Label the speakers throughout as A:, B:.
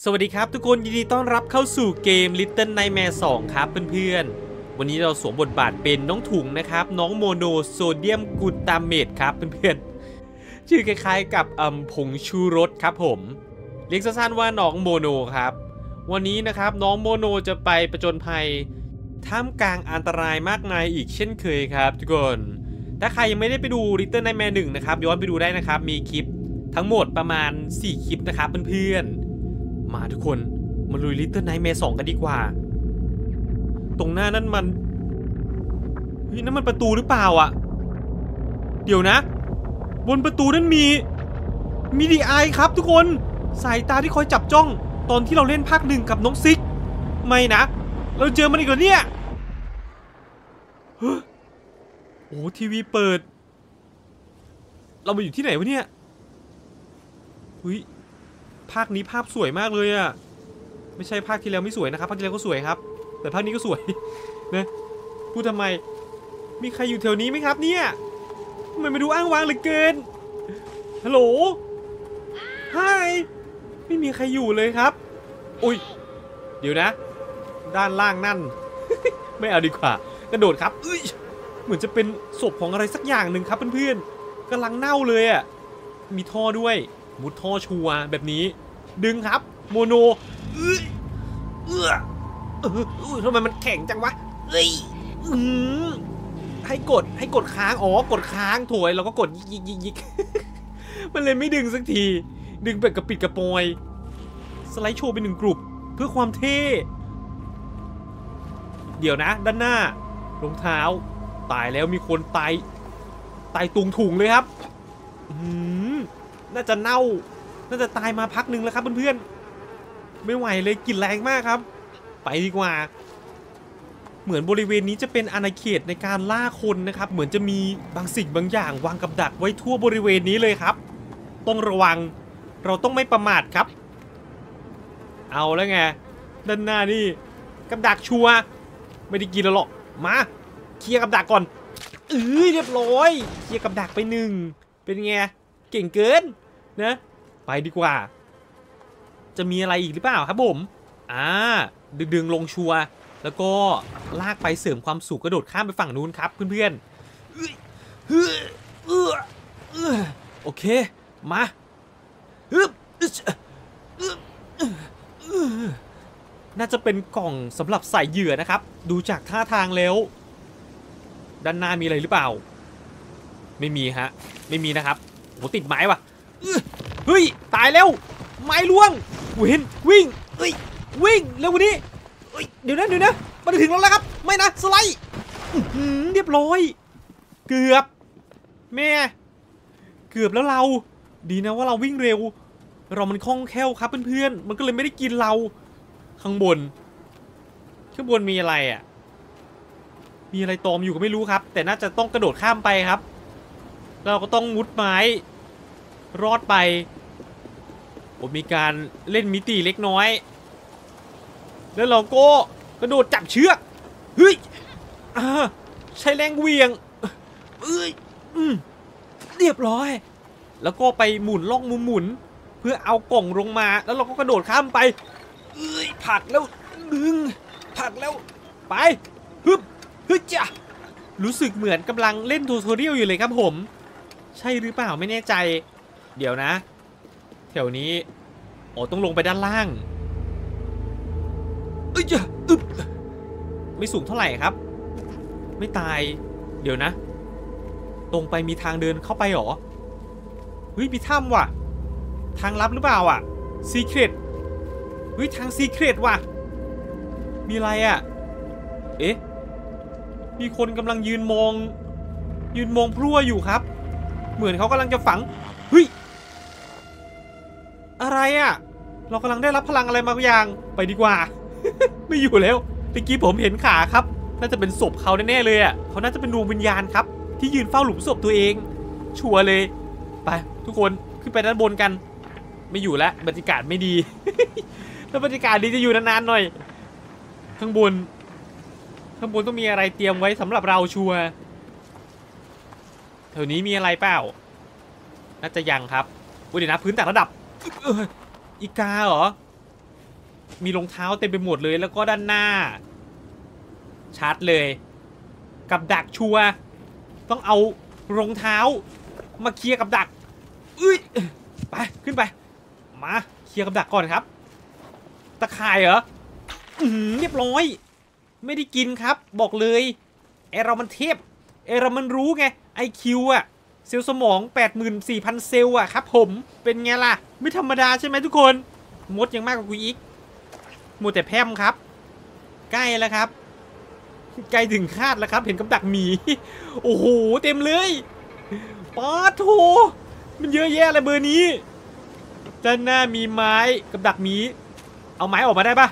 A: สวัสดีครับทุกคนยินดีต้อนรับเข้าสู่เกม Little Nightmare 2 ครับเพื่อนๆวันนี้เราสวมบทบาทเป็นน้องถุงนะครับน้องโมโนโซเดียมกลูตาเมตครับเพื่อนๆชื่อคล้ายๆกับผงชูรสครับผมเรียกสั้นๆว่าน้องโมโนครับวันนี้นะครับน้องโมโนจะไปประจนภัยท่ามกลางอันตรายมากมายอีกเช่นเคยครับทุกคนถ้าใครยังไม่ได้ไปดู Little Nightmare 1 นะครับย้อนไปดูได้นะครับมีคลิปทั้งหมดประมาณ4คลิปนะครับเพื่อนๆมาทุกคนมาลุย Little Nightmare 2 กันดีกว่าตรงหน้านั่นมันเฮ้ยนั่นมันประตูหรือเปล่าอ่ะเดี๋ยวนะบนประตูนั้นมีดีไอครับทุกคนสายตาที่คอยจับจ้องตอนที่เราเล่นภาค 1กับน้องซิกไม่นะเราเจอมันอีกแล้วเนี่ยโอ้ทีวีเปิดเรามาอยู่ที่ไหนวะเนี่ยเฮ้ยภาคนี้ภาพสวยมากเลยอะไม่ใช่ภาคที่แล้วไม่สวยนะครับภาคที่แล้วก็สวยครับแต่ภาคนี้ก็สวยนะพูดทำไมมีใครอยู่แถวนี้ไหมครับเนี่ยทำไมมาดูอ้างว้างเหลือเกินฮัลโหลไฮไม่มีใครอยู่เลยครับอุ้ยเดี๋ยวนะด้านล่างนั่น ไม่เอาดีกว่ากระโดดครับเหมือนจะเป็นศพของอะไรสักอย่างหนึ่งครับเพื่อนๆกำลังเน่าเลยอ่ะมีท่อด้วยมุดท่อชัวแบบนี้ดึงครับโมโนทำไมมันแข็งจังวะให้กดค้างอ๋อกดค้างโถยเราก็กดยิก มันเลยไม่ดึงสักทีดึงแบบกระปิดกระปอยสไลด์โชว์เป็น1 กลุ่มเพื่อความเท่เดี๋ยวนะด้านหน้ารองเท้าตายแล้วมีคนตายตุงถุงเลยครับน่าจะเน่าน่าจะตายมาพักหนึ่งแล้วครับเพื่อนๆไม่ไหวเลยกลิ่นแรงมากครับไปดีกว่าเหมือนบริเวณนี้จะเป็นอาณาเขตในการล่าคนนะครับเหมือนจะมีบางสิ่งบางอย่างวางกับดักไว้ทั่วบริเวณนี้เลยครับต้องระวังเราต้องไม่ประมาทครับเอาแล้วไงด้านหน้านี่กับดักชัวไม่ได้กินแล้วหรอกมาเคลียร์กับดักก่อนเรียบร้อยเคลียร์กับดักไป1เป็นไงเก่งเกินนะไปดีกว่าจะมีอะไรอีกหรือเปล่าครับผมดึงลงชัวแล้วก็ลากไปเสริมความสูงกระโดดข้ามไปฝั่งนู้นครับเพื่อนๆโอเคมาน่าจะเป็นกล่องสำหรับใส่เหยื่อนะครับดูจากท่าทางแล้วด้านหน้ามีอะไรหรือเปล่าไม่มีฮะไม่มีนะครับโหติดไม้ว่ะเฮ้ยตายแล้วไม้ล่วงวิ่งวิ่งเร็วกว่านี้เดี๋ยวนะมาถึงแล้วครับไม่นะสไลด์เรียบร้อยเกือบแม่เกือบแล้วเราดีนะว่าเราวิ่งเร็วเรามันคล่องแคล่วครับเพื่อนๆมันก็เลยไม่ได้กินเราข้างบนมีอะไรอ่ะมีอะไรตอมอยู่ก็ไม่รู้ครับแต่น่าจะต้องกระโดดข้ามไปครับเราก็ต้องมุดไม้รอดไปผมมีการเล่นมิติเล็กน้อยแล้วเราก็กระโดดจับเชือกเฮ้ยใช้แรงเวียงเรียบร้อยแล้วก็ไปหมุนล่องมุมหมุนเพื่อเอากล่องลงมาแล้วเราก็กระโดดข้ามไปผลักแล้วดึงผลักแล้วไปฮึจ้ะรู้สึกเหมือนกำลังเล่นทูทอเรียลอยู่เลยครับผมใช่หรือเปล่าไม่แน่ใจเดี๋ยวนะแถวนี้ต้องลงไปด้านล่างไม่สูงเท่าไหร่ครับไม่ตายเดี๋ยวนะตรงไปมีทางเดินเข้าไปหรอเฮ้ยมีถ้ำว่ะทางลับหรือเปล่าอ่ะซีเครตเฮ้ยทางซีเครตว่ะมีอะไรอ่ะมีคนกำลังยืนมองพลั่วอยู่ครับเหมือนเขากำลังจะฝังเฮ้ยอะไรอ่ะเรากำลังได้รับพลังอะไรบางอย่างไปดีกว่า ไม่อยู่แล้วเมื่อกี้ผมเห็นขาครับน่าจะเป็นศพเขาแน่ๆเลยอ่ะเขาน่าจะเป็นดวงวิญญาณครับที่ยืนเฝ้าหลุมศพตัวเองชัวร์เลยไปทุกคนขึ้นไปด้านบนกันไม่อยู่แล้วบรรยากาศไม่ดี ถ้าบรรยากาศดีจะอยู่นานๆหน่อยข้างบนต้องมีอะไรเตรียมไว้สำหรับเราชัวร์แถวนี้มีอะไรเปล่าน่าจะยังครับเดี๋ยวนะพื้นแต่ระดับอีกาเหรอมีรองเท้าเต็มไปหมดเลยแล้วก็ด้านหน้าชัดเลยกับดักชัวต้องเอารองเท้ามาเคลียร์กับดักไปขึ้นไปมาเคลียร์กับดักก่อนครับตะข่ายเหรอเรียบร้อยไม่ได้กินครับบอกเลยไอเรามันเทพไอเรามันรู้ไง IQ อะเซลล์สมอง 84,000 เซลล์อะครับผมเป็นไงล่ะไม่ธรรมดาใช่ไหมทุกคนมดยังมากกว่ากูอีกมัวแต่แพมครับใกล้แล้วครับใกล้ถึงคาดแล้วครับเห็นกับดักหมีโอ้โหเต็มเลยป๊าโถมันเยอะแยะเลยเบอร์นี้ด้านหน้ามีไม้กับดักหมีเอาไม้ออกมาได้ปะ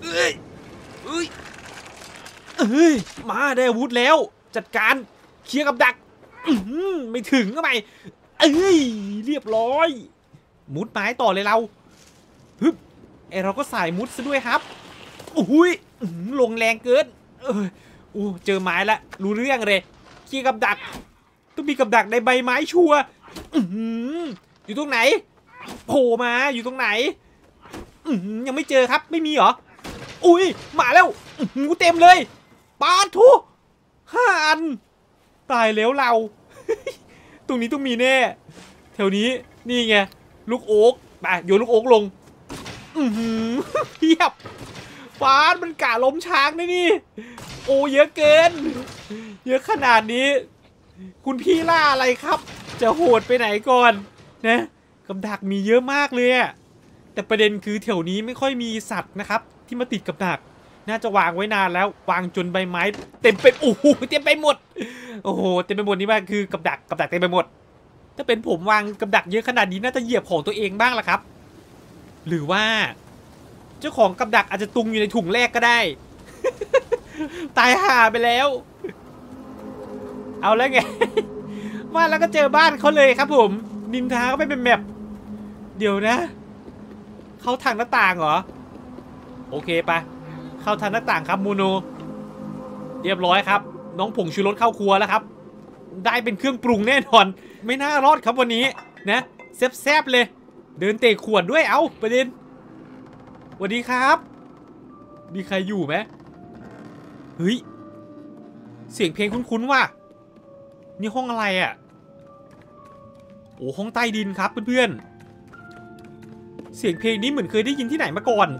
A: มาได้อาวุธแล้วจัดการเคลียร์กับดักไม่ถึงก็ไม่เรียบร้อยมุดไม้ต่อเลยเราฮึบเราก็สายมุดซะด้วยครับอุ้ยลงแรงเกินเจอไม้ละรู้เรื่องเลยเคลียร์กับดักต้องมีกับดักในใบไม้ชัวอยู่ตรงไหนโผล่มาอยู่ตรงไหนยังไม่เจอครับไม่มีเหรออุ้ยมาแล้วงูเต็มเลยปาทุ5 อันตายแล้วเรา ตรงนี้ต้องมีแน่แถวนี้นี่ไงลูกโอ๊กไปโยนลูกโอ๊กลงเทียบฟาดมันกะล้มช้างนะนี่โอ้เยอะเกินเยอะขนาดนี้คุณพี่ล่าอะไรครับจะโหดไปไหนก่อนนะกับดักมีเยอะมากเลยอะแต่ประเด็นคือแถวนี้ไม่ค่อยมีสัตว์นะครับที่มาติดกับดักน่าจะวางไว้นานแล้ววางจนใบไม้เต็มไปโอ้โหเต็มไปหมดโอ้โหเต็มไปหมดนี่ว่าคือกับดักเต็มไปหมดถ้าเป็นผมวางกับดักเยอะขนาดนี้น่าจะเหยียบของตัวเองบ้างล่ะครับหรือว่าเจ้าของกับดักอาจจะตุงอยู่ในถุงแรกก็ได้ ตายห่าไปแล้วเอาแล้วไง ว่าแล้วก็เจอบ้านเขาเลยครับผมนินทาก็ไม่เป็นแมปเดี๋ยวนะเข้าทางหน้าต่างเหรอโอเคปะเข้าทางหน้าต่างครับโมโนเรียบร้อยครับน้องผงชูรสเข้าครัวแล้วครับได้เป็นเครื่องปรุงแน่นอนไม่น่ารอดครับวันนี้นะแซ่บๆเลยเดินเตะขวดด้วยเอาประเด็นสวัสดีครับมีใครอยู่ไหมเฮ้ยเสียงเพลงคุ้นๆว่ะนี่ห้องอะไรอ่ะโอ้ห้องใต้ดินครับเพื่อนๆเสียงเพลงนี้เหมือนเคยได้ยินที่ไหนมาก่อน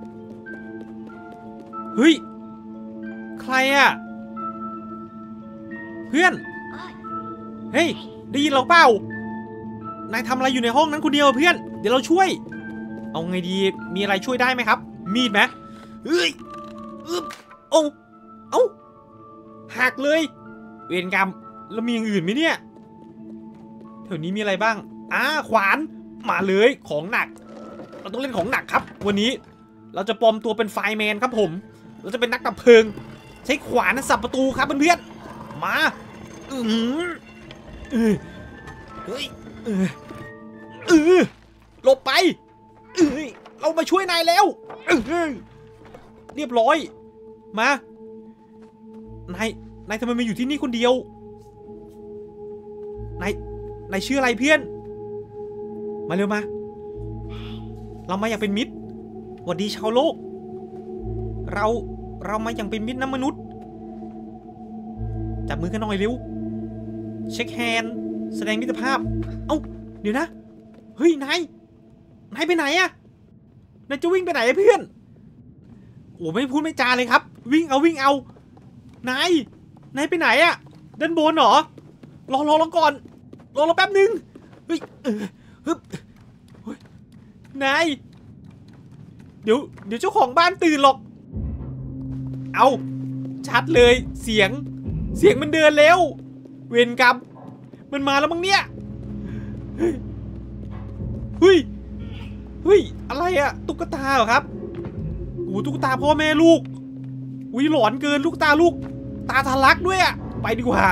A: เฮ้ยใครอ่ะเพื่อนเฮ้ยได้ยินเราเปล่านายทำอะไรอยู่ในห้องนั้นคนเดียวเพื่อนเดี๋ยวเราช่วยเอาไงดีมีอะไรช่วยได้ไหมครับมีดไหมเฮ้ยเอาหักเลยเวรกรรมแล้วมีอย่างอื่นไหมเนี่ยแถวนี้มีอะไรบ้างขวานมาเลยของหนักเราต้องเล่นของหนักครับวันนี้เราจะปลอมตัวเป็นไฟแมนครับผมเราจะเป็นนักดับเพลิงใช้ขวานสับประตูครับเพื่อนๆมาเฮ้ยหลบไปเรามาช่วยนายแล้วเรียบร้อยมานายทำไมมาอยู่ที่นี่คนเดียวนายชื่ออะไรเพื่อนมาเร็วมาเรามาอยากเป็นมิตรหวัดดีชาวโลกเรามาอย่างเป็นมิตรนะมนุษย์จับมือกันหน่อยเร็วเช็คแฮนด์แสดงมิตรภาพเดี๋ยวนะเฮ้ยนายไปไหนอะนายจะวิ่งไปไหนเพื่อนโอ้ไม่พูดไม่จาเลยครับวิ่งเอานายไปไหนอะด้านบนเหรอรอก่อนรอแป๊บนึงเฮ้ยฮึบนายเดี๋ยวเจ้าของบ้านตื่นหรอกเอาชัดเลยเสียงมันเดินแล้วเวรกรรมมันมาแล้วมั้งเนี่ยเฮ้ยอะไรอะตุ๊กตาเหรอครับโอ้ตุ๊กตาพ่อแม่ลูกอุ้ยหลอนเกินลูกตาทะลักด้วยอะไปดีกว่า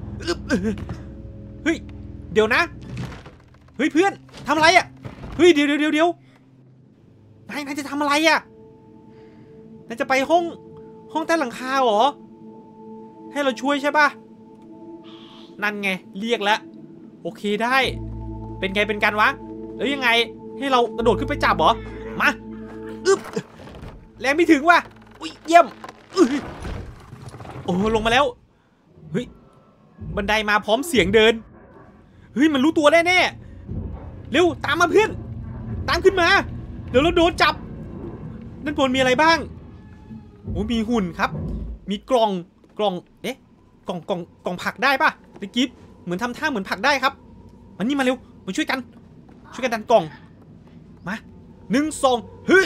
A: เฮ้ยเดี๋ยวนะเฮ้ยเพื่อนทำอะไรอะเฮ้ยเดี๋ยวนายจะทำอะไรอะนายจะไปห้องใต้หลังคาเหรอให้เราช่วยใช่ปะนั่นไงเรียกแล้วโอเคได้เป็นกันวะแล้วยังไงให้เรากระโดดขึ้นไปจับเหรอมาแรงไม่ถึงว่ะอุ้ยเยี่ยมโอ้ลงมาแล้วเฮ้ยบันไดมาพร้อมเสียงเดินเฮ้ยมันรู้ตัวแน่ๆเร็วตามมาเพื่อนตามขึ้นมาเดี๋ยวเราโดนจับด้านบนมีอะไรบ้างโอ้มีหุ่นครับมีกล่องเอ๊ะกล่องผักได้ป่ะตะกี้เหมือนทำท่าเหมือนผักได้ครับมันนี่มาเร็วมาช่วยกันดันกล่องมา1 2เฮ้ย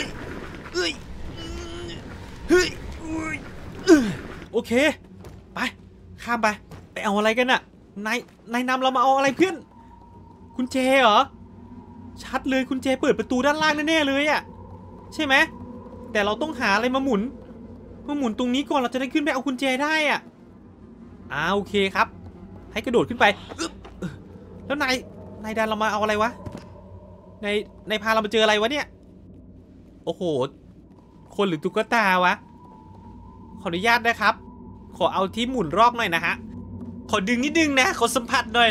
A: โอเคไปข้ามไปเอาอะไรกันน่ะนายนำเรามาเอาอะไรเพื่อนกุญแจเหรอชัดเลยกุญแจเปิดประตูด้านล่างแน่ๆเลยอ่ะใช่ไหมแต่เราต้องหาอะไรมาหมุนตรงนี้ก่อนเราจะได้ขึ้นไปเอากุญแจได้อ่ะโอเคครับให้กระโดดขึ้นไปแล้วนายดันเรามาเอาอะไรวะนายพาเรามาเจออะไรวะเนี่ยโอ้โหคนหรือตุ๊กตาวะขออนุญาตนะครับขอเอาที่หมุนรอบหน่อยนะฮะขอดึงนิดนึงนะขอสัมผัสหน่อย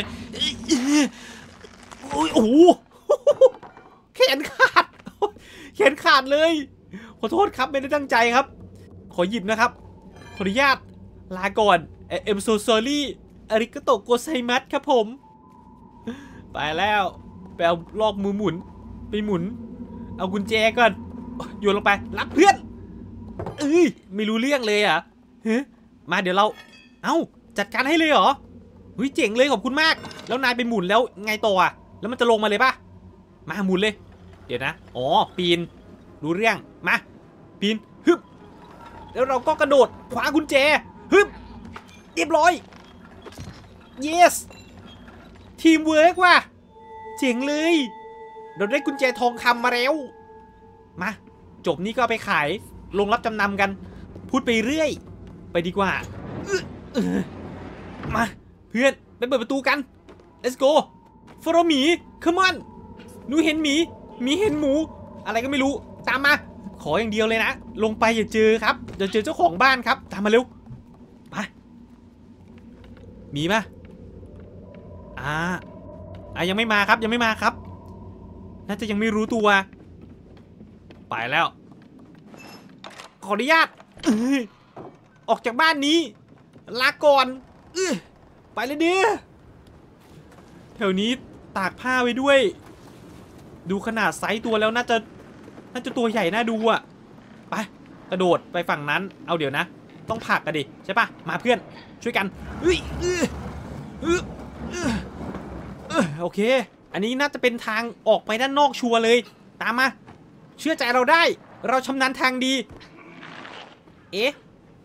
A: โอ้โหแขนขาดเลยขอโทษครับไม่ได้ตั้งใจครับขอหยิบนะครับขออนุญาตลาก่อนI'm so sorry อาริกาโตโกไซมัสครับผมไปแล้วไปเอาลอกมือหมุนไปหมุนเอากุญแจก่อนโยนลงไปรับเพื่อนไม่รู้เรื่องเลยอ่ะมาเดี๋ยวเราจัดการให้เลยเหรอเจ๋งเลยขอบคุณมากแล้วนายไปหมุนแล้วไงต่ออ่ะแล้วมันจะลงมาเลยป่ะมาหมุนเลยเดี๋ยวนะปีนรู้เรื่องมาปีนฮึบแล้วเราก็กระโดดคว้ากุญแจฮึบเรียบร้อย yes ทีมเวิร์กว่ะเจ๋งเลยเราได้กุญแจทองคำมาแล้วมาจบนี้ก็เอาไปขายลงรับจำนำกันพูดไปเรื่อยไปดีกว่ามาเพื่อนไปเปิดประตูกัน let's go follow me come on หนูเห็นหมีเห็นหมูอะไรก็ไม่รู้ตามมาขออย่างเดียวเลยนะลงไปอย่าเจอครับอย่าเจอเจ้าของบ้านครับตามมาเร็วไปมีป่ะยังไม่มาครับน่าจะยังไม่รู้ตัวไปแล้วขออนุญาตออกจากบ้านนี้ลาก่อนไปเลยเด้อแถวนี้ตากผ้าไว้ด้วยดูขนาดไซส์ตัวแล้วน่าจะตัวใหญ่น่าดูอ่ะไปกระโดดไปฝั่งนั้นเอาเดี๋ยวนะต้องผลักกันดิใช่ปะมาเพื่อนช่วยกันโอเคอันนี้น่าจะเป็นทางออกไปด้านนอกชัวร์เลยตามมาเชื่อใจเราได้เราชำนาญทางดีเอ๊ะ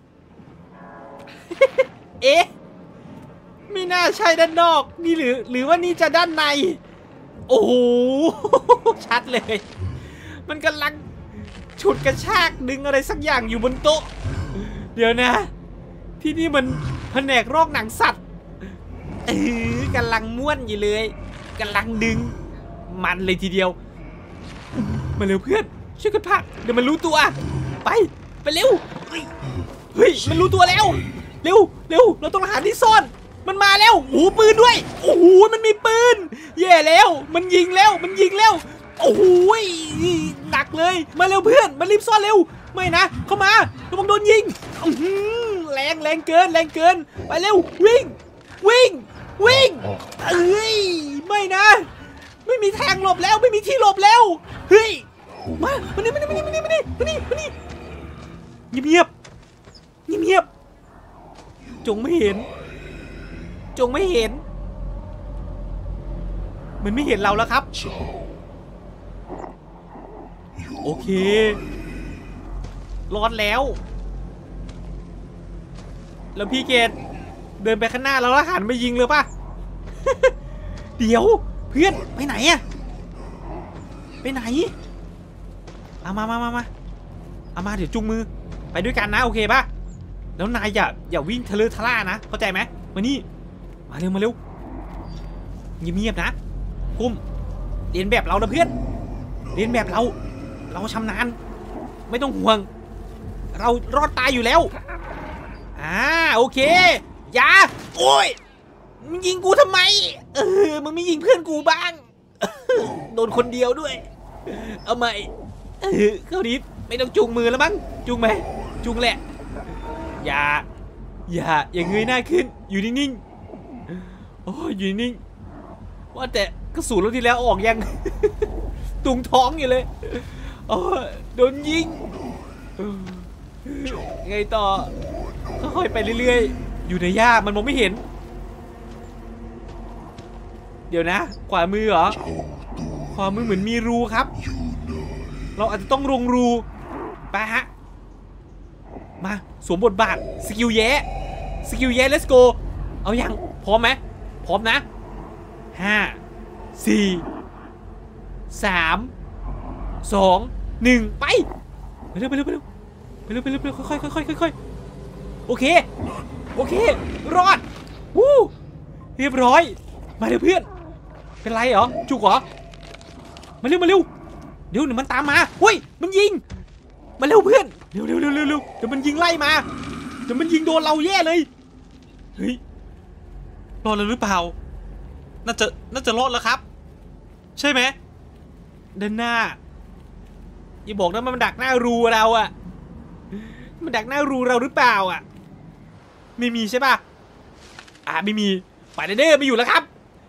A: ไม่น่าใช่ด้านนอกนี่หรือว่านี่จะด้านในโอ้โหชัดเลยมันกำลังฉุดกระชากดึงอะไรสักอย่างอยู่บนโต๊ะเดี๋ยวนะที่นี่มันแผนกรอกหนังสัตว์กำลังม้วนอยู่เลยกำลังดึงมันเลยทีเดียวมาเร็วเพื่อนช่วยกันพักเดี๋ยวมันรู้ตัวไปเร็วเฮ้ยมันรู้ตัวแล้วเร็วเราต้องหาที่ซ่อนมันมาแล้วโอ้โหปืนด้วยโอ้โหมันมีปืนแย่แล้วมันยิงแล้วโอ้โหหนักเลยมาเร็วเพื่อนมารีบซ่อนเร็วไม่นะเข้ามาระวังโดนยิงแรงเกินไปเร็ววิ่งไม่นะไม่มีทางหลบแล้วไม่มีที่หลบแล้วเฮ้ยมานี่เงียบจงไม่เห็นมันไม่เห็นเราแล้วครับโอเครอดแล้วพี่เกดเดินไปข้างหน้าแล้วหันมายิงเลยป่ะ เดี๋ยวเพื่อนไปไหนอะไปไหนเอามาเดี๋ยวจุงมือไปด้วยกันนะโอเคป่ะแล้วนายอย่าวิ่งทะเลทะล่านะเข้าใจไหมมานี่มาเร็วเงียบๆนะคุ้มเรียนแบบเรานะเพื่อนเรียนแบบเราชำนาญไม่ต้องห่วงเรารอดตายอยู่แล้วโอเคอย่าโอ้ยมึงยิงกูทำไมมึงไม่ยิงเพื่อนกูบ้างโดนคนเดียวด้วยเอาใหม่คราวนี้ไม่ต้องจูงมือแล้วมั้งจูงไหมจูงแหละอย่าเงยหน้าขึ้นอยู่นิ่งๆโอ้ยอยู่นิ่งว่าแต่กระสุนรอบที่แล้วออกยัง ตุงท้องอยู่เลยโอ้โดนยิงไงต่อค่อยๆไปเรื่อยๆอยู่ในหญ้ามันมองไม่เห็นเดี๋ยวนะขวามือเหรอขวามือเหมือนมีรูครับเราอาจจะต้องลงรูไปฮะมาสวมบทบาทสกิลแย่let's go เอายังพร้อมไหมพร้อมนะ5 4 3 2 1ไปเร็วค่อยโอเครอดวู้เรียบร้อยมาเร็วเพื่อนเป็นไรเหรอจุกเหรอมาเร็วเดี๋ยวมันตามมาเฮ้ยมันยิงมาเร็วเพื่อนเร็วเดี๋ยวมันยิงไล่มาเดี๋ยวมันยิงโดนเราแย่เลยเฮ้ยรอดแล้วหรือเปล่าน่าจะรอดแล้วครับใช่ไหมเดินหน้าอย่าบอกนะมันดักหน้ารูเราอะมันดักหน้ารูเราหรือเปล่าอะไม่มีใช่ป่ะไม่มีไปเด้อไม่อยู่แล้วครับ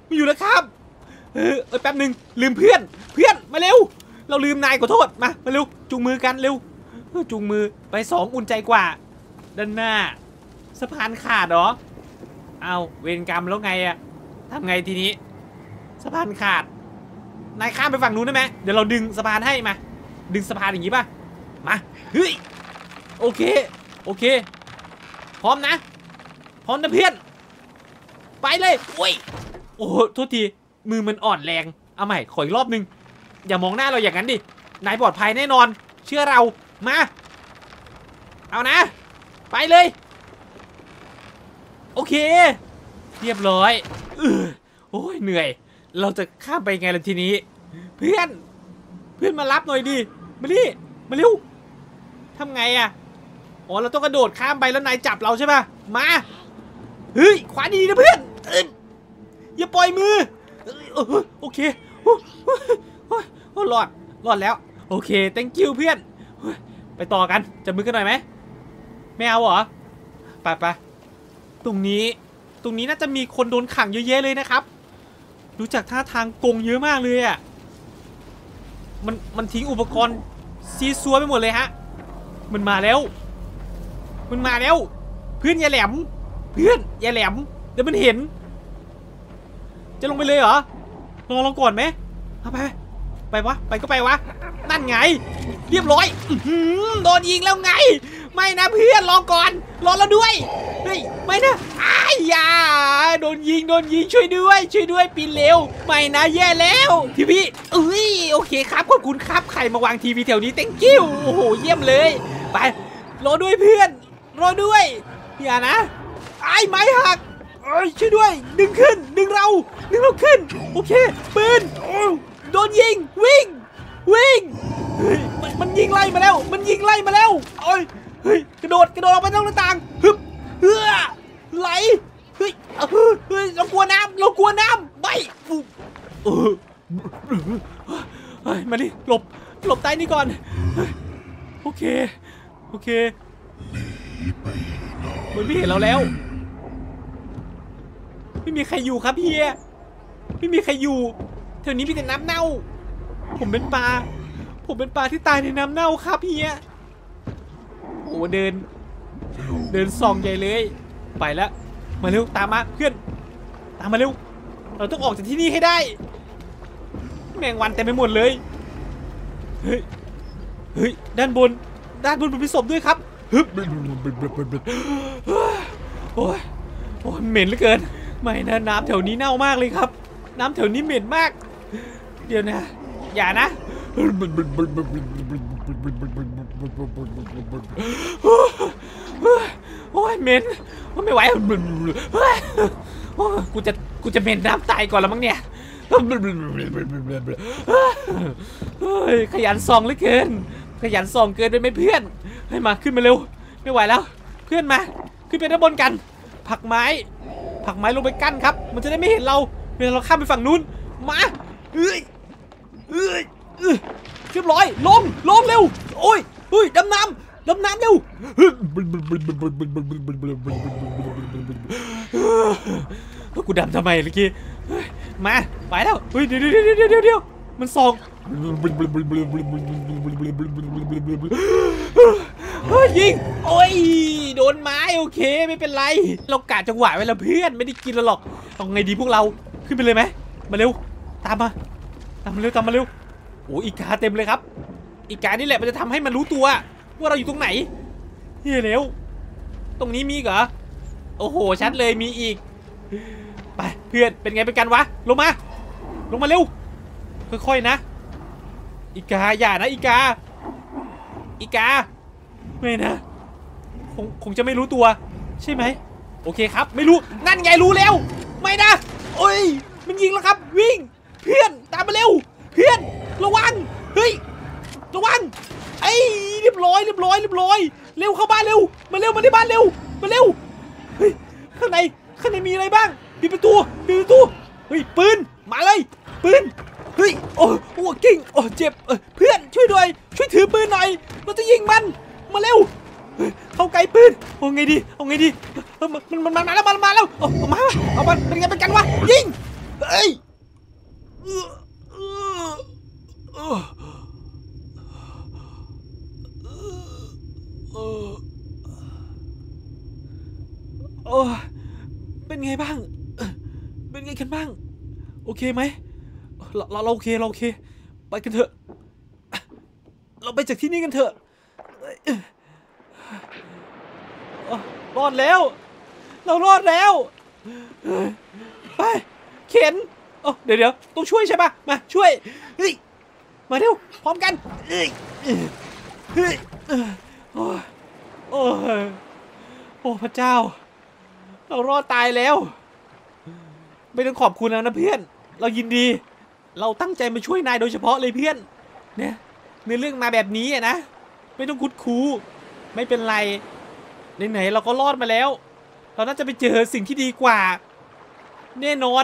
A: แป๊บหนึ่งลืมเพื่อนมาเร็วเราลืมนายขอโทษมาเร็วจูงมือกันเร็วจูงมือไป2อุ่นใจกว่าด้านหน้าสะพานขาดเหรอเอาเวรกรรมแล้วไงอะทำไงทีนี้สะพานขาดนายข้ามไปฝั่งนู้นได้ไหมเดี๋ยวเราดึงสะพานให้มาดึงสะพานอย่างนี้ป่ะมาเฮ้ยโอเคพร้อมนะเพื่อนไปเลยโอ้ยโอ้โทษทีมือมันอ่อนแรงเอาใหม่ขออีกรอบนึงอย่ามองหน้าเราอย่างนั้นดินายปลอดภัยแน่นอนเชื่อเรามาเอานะไปเลยโอเคเรียบร้อยโอ้ยเหนื่อยเราจะข้ามไปไงล่ะทีนี้เพื่อนมารับหน่อยดิมาเร็วทำไงอะอ๋อเราต้องกระโดดข้ามไปแล้วนายจับเราใช่ป่ะมาเฮ้ยขวาดีนะเพื่อนอย่าปล่อยมือโอเครอดแล้วโอเค thank you เพื่อนไปต่อกันจับมือกันหน่อยไหมไม่เอาเหรอไปตรงนี้น่าจะมีคนโดนขังเยอะแยะเลยนะครับรู้จักท่าทางกงเยอะมากเลยอ่ะมันทิ้งอุปกรณ์ซีซัวไปหมดเลยฮะมันมาแล้วเพื่อนอย่าแหลมเดี๋ยวมันเห็นจะลงไปเลยเหรอรอเราก่อนไหมไปวะนั่นไงเรียบร้อยโดนยิงแล้วไงไม่นะเพื่อนรอก่อนรอเราด้วยเฮ้ยไม่นะอย่าโดนยิงช่วยด้วยปีนเร็วไม่นะแย่แล้วพี่โอเคครับขอบคุณครับใครมาวางทีวีแถวนี้ thank you โอ้โหเยี่ยมเลยไปรอด้วยเพื่อนรอด้วยอย่านะไม้หักช่วยด้วยดึงเราขึ้นโอเคปืนโดนยิงวิ่งเฮ้ยมันยิงไล่มาแล้วโอ้ยเฮ้ยกระโดดออกไปนอกหน้าต่างไหลเฮ้ยเรากลัวน้ำไม่มาดิหลบใต้นี่ก่อนโอเคมันไม่เห็นเราแล้วไม่มีใครอยู่ครับเฮียไม่มีใครอยู่แถวนี้มีแต่น้ำเน่าผมเป็นปลาที่ตายในน้ำเน่าครับเฮียโอ้เดินส่องใหญ่เลยไปแล้วมาเร็วตามมาเพื่อนตามมาเร็วเราต้องออกจากที่นี่ให้ได้แมงวันเต็มไปหมดเลยเฮ้ยด้านบนมีศพด้วยครับโอ้ยเหม็นเหลือเกินไม่นะน้ำแถวนี้เน่ามากเลยครับน้ำแถวนี้เหม็นมากเดี๋ยวนะอย่านะโอ้ยเหม็นไม่ไหวกูจะเหม็นน้ำตายก่อนแล้วมั้งเนี่ยขยันส่องเหลือเกินเกินไปไหมเพื่อนให้มาขึ้นมาเร็วไม่ไหวแล้วเพื่อนมาขึ้นไปด้านบนกันผักไม้ลงไปกั้นครับมันจะได้ไม่เห็นเราเวลาเราข้ามไปฝั่งนู้นมาเรียบร้อยลงเร็วโอ้ยเฮ้ยดำน้ำเร็วกูดำทำไมเมื่อกี้มาไปแล้วเฮ้ยเดี๋ยวมันส่องเฮ้ยยิงโอ้ยโดนไม้โอเคไม่เป็นไรเรากะจังหวะไว้แล้วเพื่อนไม่ได้กินแล้วหรอกเอาไงดีพวกเราขึ้นไปเลยไหมมาเร็วตามมาเร็วโอ้อีกาเต็มเลยครับอีกานี่แหละมันจะทำให้มันรู้ตัวว่าเราอยู่ตรงไหนเฮ้ยเร็วตรงนี้มีเหรอโอ้โหชัดเลยมีอีกไปเพื่อนเป็นไงเป็นกันวะลงมาเร็วค่อยๆนะอีกาอย่านะอีกาไม่นะคงจะไม่รู้ตัวใช่ไหมโอเคครับไม่รู้นั่นไงรู้แล้วไม่นะโอ้ยมันยิงแล้วครับวิ่งเพื่อนตามมาเร็วเพื่อนระวังเฮ้ยระวังไอ้เรียบร้อยเร็วเข้าบ้านเร็วมาที่บ้านเร็วมาเร็วเฮ้ยข้างในมีอะไรบ้างปิดประตูเฮ้ยปืนมาเลยปืนเฮ้ยโอ้กิ้งโอ้เจ็บเพื่อนช่วยด้วยช่วยถือปืนหน่อยเราจะยิงมันมาเร็วเข้าไกลปืนเอาไงดีมันมาแล้วเอามันเป็นไงเป็นกันวะยิงเอ้ยเป็นไงบ้างเป็นไงกันบ้างโอเคไหมเราโอเคไปกันเถอะเราไปจากที่นี่กันเถอะรอดแล้วเรารอดแล้วไปเข็นเดี๋ยวต้องช่วยใช่ปะมาช่วยเฮ้ยมาเร็วพร้อมกันเฮ้ยโอ้พระเจ้าเรารอดตายแล้วไม่ต้องขอบคุณนะเพื่อนเรายินดีเราตั้งใจมาช่วยนายโดยเฉพาะเลยเพื่อนเนี่ยในเรื่องมาแบบนี้นะไม่ต้องคุดคูไม่เป็นไรไหนๆเราก็รอดมาแล้วเราน่าจะไปเจอสิ่งที่ดีกว่าแน่นอน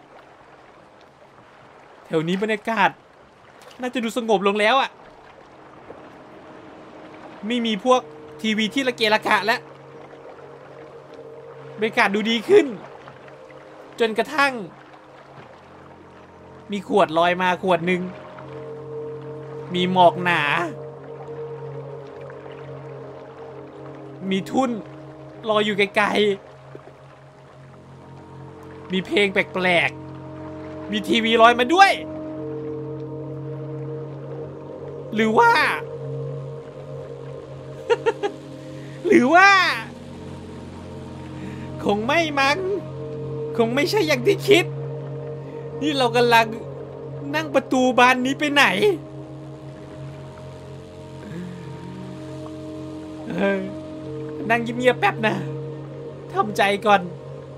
A: แถวนี้บรรยากาศน่าจะดูสงบลงแล้วอ่ะไม่มีพวกทีวีที่ระเกะระกะแล้วบรรยากาศดูดีขึ้นจนกระทั่งมีขวดลอยมาขวดหนึ่งมีหมอกหนามีทุ่นลอยอยู่ไกลๆมีเพลงแปลกๆมีทีวีลอยมาด้วยหรือว่า คงไม่มั้งคงไม่ใช่อย่างที่คิดนี่เรากำลังนั่งประตูบานนี้ไปไหนนั่งเงียบๆแป๊บนะทำใจก่อน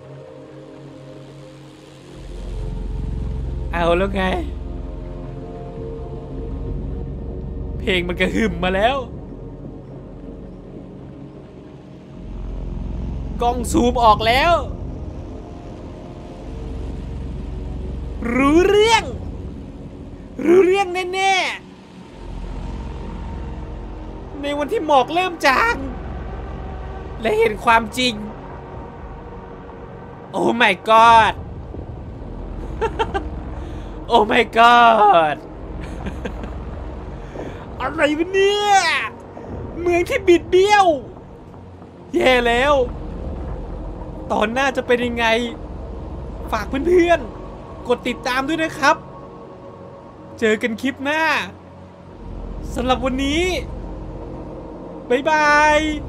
A: เอาแล้วไงเพลงมันกระหึ่มมาแล้วกล้องซูมออกแล้วรู้เรื่องแน่ๆในวันที่หมอกเริ่มจางและเห็นความจริงโอ้ my god โอ้ my god อะไรวะเนี่ยเมืองที่บิดเบี้ยวแย่แล้วตอนหน้าจะเป็นยังไงฝากเพื่อนๆกดติดตามด้วยนะครับเจอกันคลิปหน้าสำหรับวันนี้บ๊ายบาย